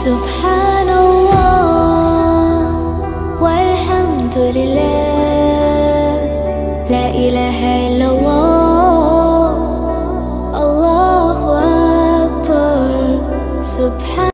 Subhanallah walhamdulillah, la ilaha illallah, Allahu Akbar. Subhanallah.